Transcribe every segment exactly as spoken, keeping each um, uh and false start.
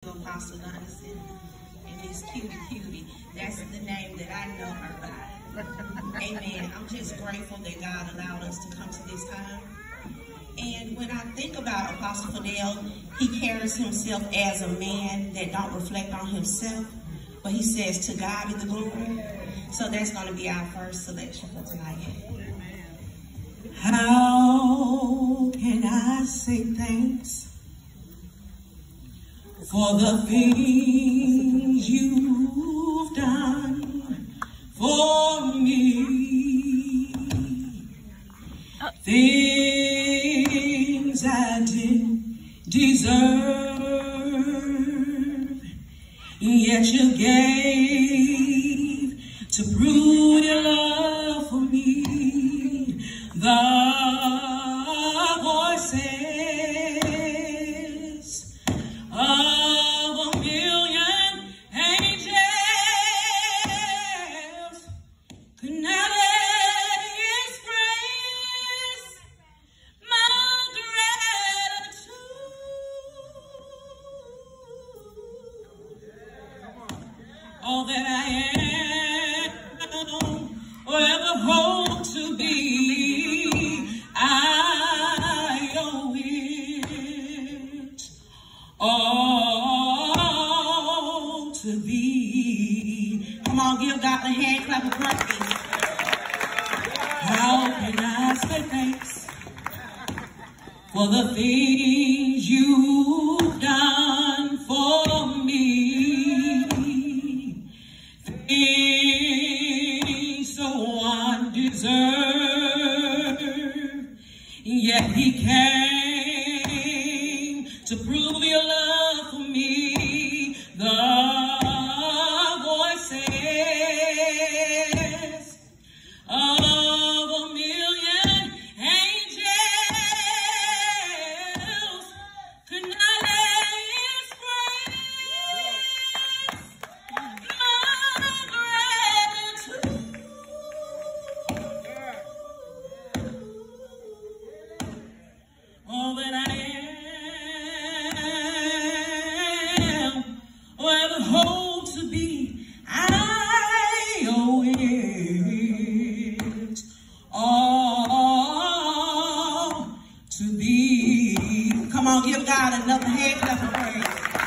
to Apostle Donaldson. And it's Cutie Cutie. That's the name that I know her by. Amen. I'm just grateful that God allowed us to come to this time. And when I think about Apostle Fidel, he carries himself as a man that don't reflect on himself, but he says, to God be the glory. So that's going to be our first selection for tonight. How can I say thanks for the things you've done for me? Things I didn't deserve, yet you gave to prove your love for me. The voices of a million angels could not express my gratitude. All that I am, or ever hope to be, I owe it all to thee. Come on, give God a hand clap of praise. How can I say thanks for the things you've done for me? Things so undeserved, yet he came to prove your love for me. The voices of a million angels could not express my gratitude. All that I am, or ever hope to be, I owe it all to thee. Come on, give God another hand clap of praise.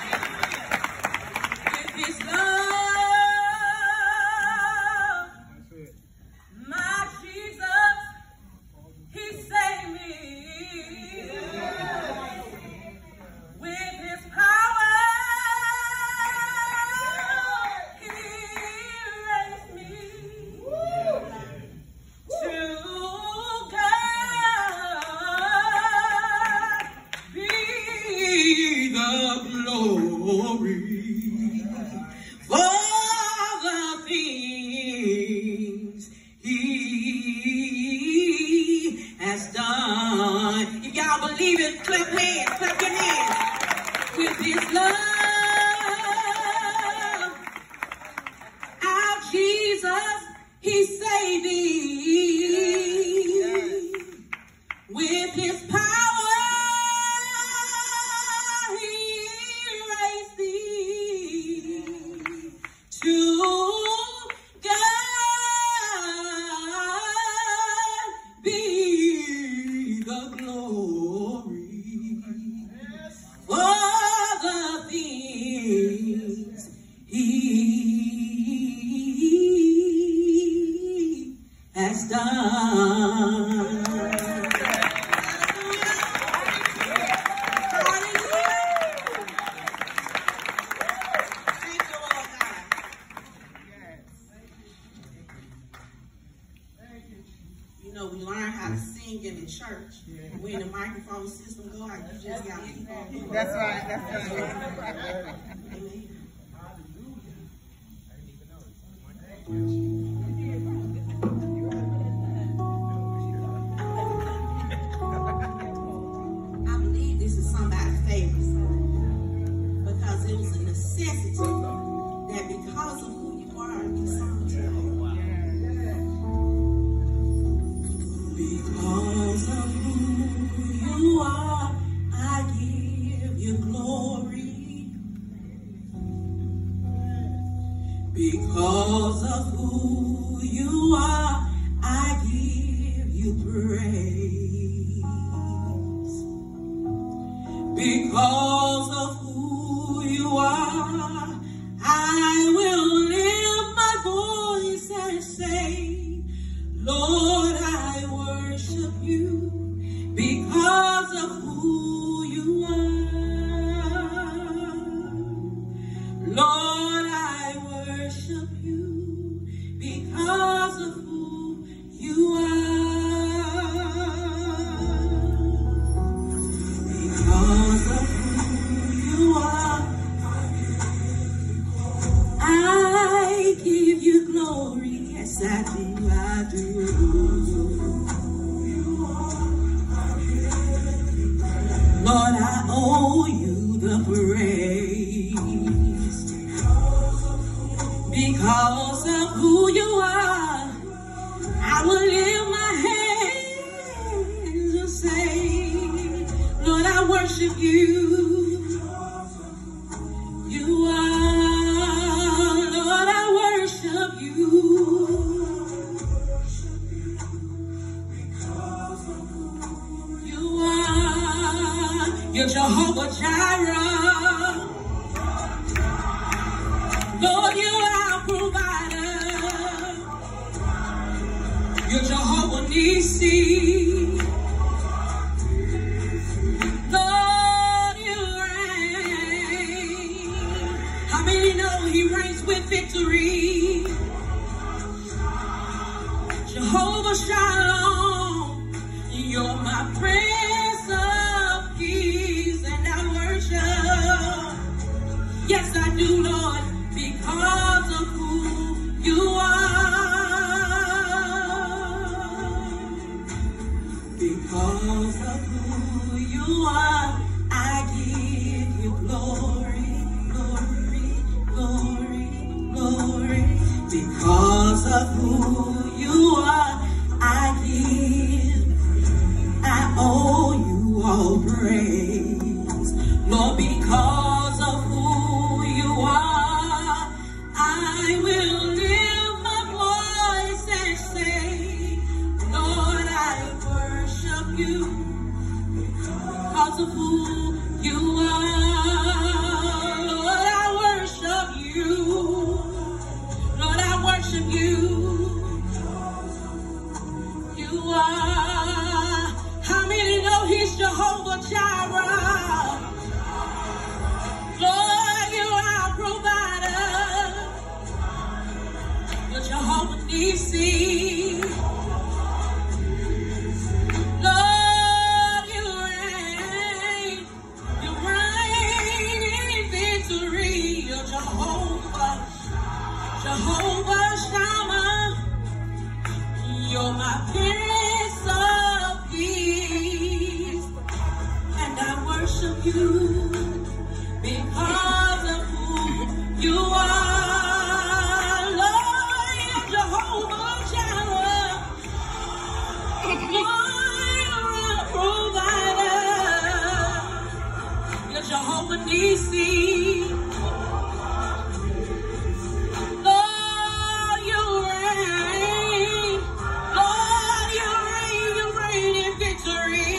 With his love, my Jesus, he saved me. With his power, he raised me. To God be the glory for the things he has done. If y'all believe it, clap hands, clap your hands. With his love, our Jesus, he saved me. With his power, he raised thee. To God be the glory for the things he has done. You know, we learn how to sing in the church. When the microphone system go out, you just got to keep on doing it. That's right, that's right. I believe this is somebody's favorite song because it was a necessity that because of who you are, you sung to me. Because of who you are, I give you glory. Because of who you are, I give you praise. Because of who you are, I will lift my voice and say, Lord, I worship you because of who you are. Lord, I worship you because of who you are. Because of who you are, I give you glory. Yes, I do, I do. Lord, I owe you the praise. Because of who you are, I will lift my hands and say, Lord, I worship you. You are, Lord, I worship you. You are, you're Jehovah Jireh. Lord, you are our provider. You're Jehovah Nissi. Lord, you reign. How many know he reigns with victory? Jehovah Shalom, you're my Prince of Peace, and I worship. Yes, I do, Lord, because of who you are. Because of who you are, I give you glory, glory, glory, glory. Because of who you are, I give, I owe you all praise. Lord, because of who you are, I will lift my voice and say, Lord, I worship you because of who you are. Lord, I worship you. Lord, I worship you. You are. How many know he's Jehovah Jireh? Lord, you are our provider. You're Jehovah Nissi. Lord, you reign. You reign in victory. You're Jehovah, Jehovah Shammah. You're my Prince of Peace, and I worship you because of who you are. Lord, you're Jehovah Jireh. Lord, you're a provider. You're Jehovah Nissi. Lord, you reign. Lord, you reign. You reign in victory.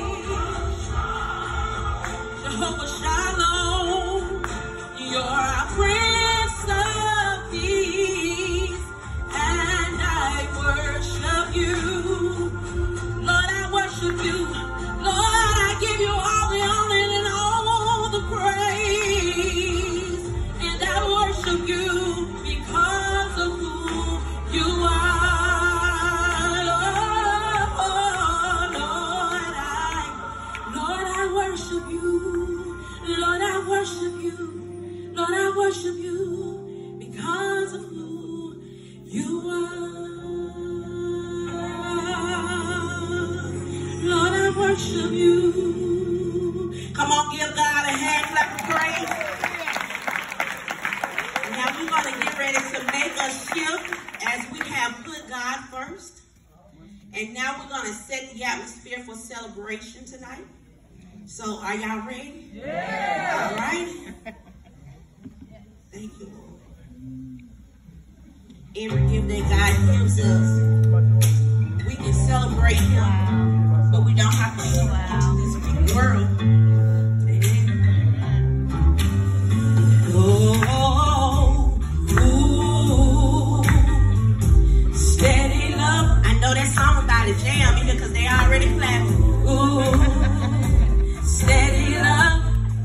Jehovah Shalom, you're our Prince of Peace, and I worship you. Lord, I worship you. Lord, I give you all the honor and all the praise, and I worship you because of who you are. Lord, Lord, I, Lord, I worship you. Lord, I worship you. Lord, I worship you because of who you are. Lord, I worship you. Come on, give God a hand clap of praise. And now we're going to get ready to make a shift as we have put God first. And now we're going to set the atmosphere for celebration tonight. So are y'all ready? Yeah. All right. Thank you, Lord. every gift that God gives us, we can celebrate Him, but we don't have to show it into this big world. Oh, ooh, steady love. I know that song about to jam either because they already clapping. Ooh, steady love.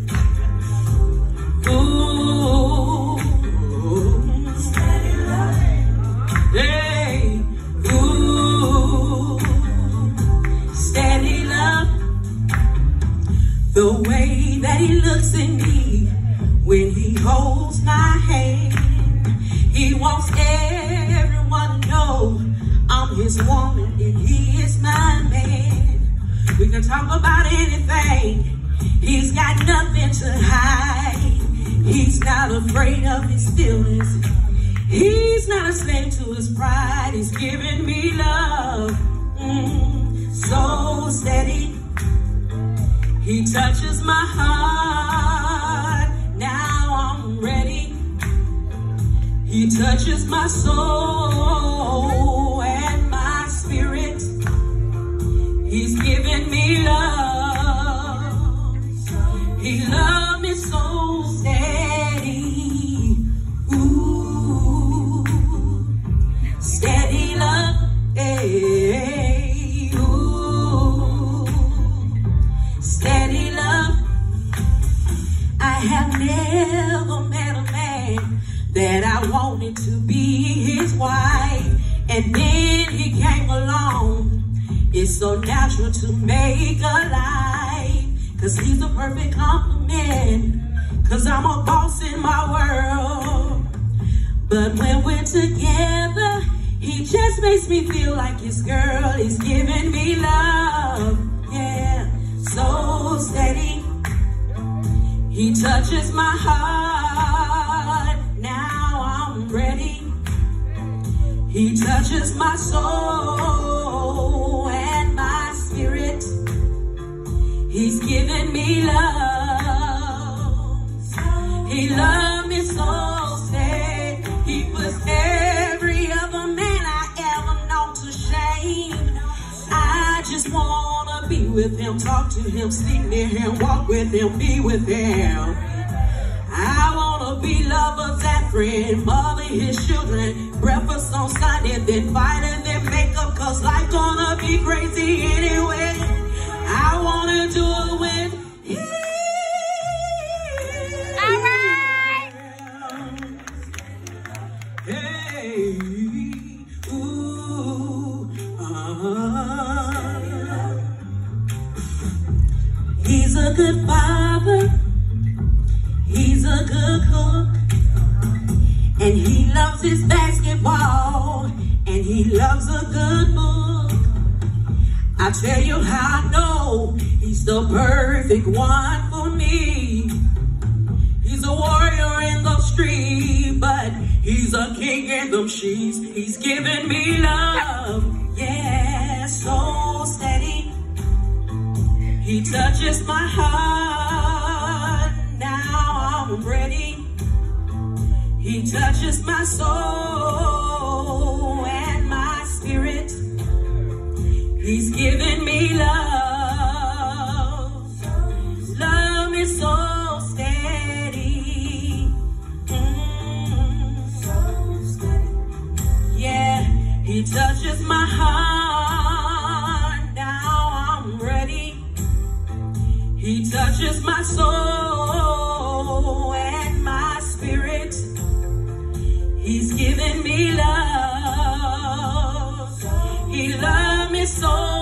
Ooh, steady love. Hey, ooh, steady love. The way that He looks at me when He holds my hand, He wants everyone to know I'm His woman and He is my man. We can talk about anything. He's got nothing to hide. He's not afraid of His feelings. He's not a slave to His pride. He's giving me love, mm, so steady. He touches my heart. Now I'm ready. He touches my soul and my spirit. He's giving me love. He loves me so steady. Ooh, steady love. Hey, ooh, steady love. I have never met a man that I wanted to be his wife, and then he came along. It's so natural to make a life, cause he's the perfect complement, cause I'm a boss in my world. But when we're together, he just makes me feel like his girl. He's giving me love, yeah, so steady. He touches my heart. Now I'm ready. He touches my soul and my spirit. He's giving me love. He loves me so steady. He puts every other man I ever known to shame. I just wanna be with him, talk to him, sleep near him, walk with him, be with him. I wanna be lovers and friends, mother his children, breakfast on Sunday, then fight and then make up, cause life gonna be crazy anyway. I wanna do it with him. All right. Hey, ooh, uh, he's a good father. He's a good cook, and he loves his basketball, and he loves a good book. I tell you how I know he's the perfect one for me. He's a warrior in the street, but he's a king in them sheets. He's giving me love, yeah, so steady. He touches my heart. Now I'm ready. He touches my soul and my spirit. He's giving me love. Love me so steady. Mm. Yeah, he touches my heart. Now I'm ready. He touches my soul and my spirit. He's giving me love. He loves me so